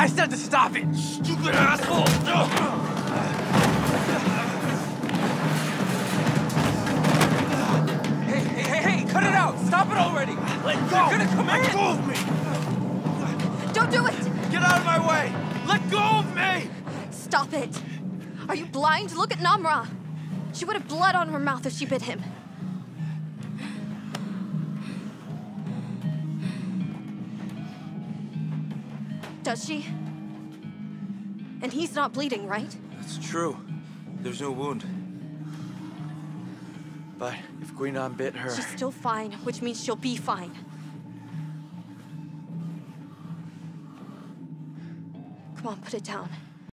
I said to stop it! Stupid asshole! Hey, cut it out! Stop it already! Let go! You're gonna come in! Let go of me! Don't do it! Get out of my way! Let go of me! Stop it! Are you blind? Look at Namra! She would have blood on her mouth if she bit him. Does she? And he's not bleeding, right? That's true. There's no wound. But if Guinan bit her... She's still fine, which means she'll be fine. Come on, put it down.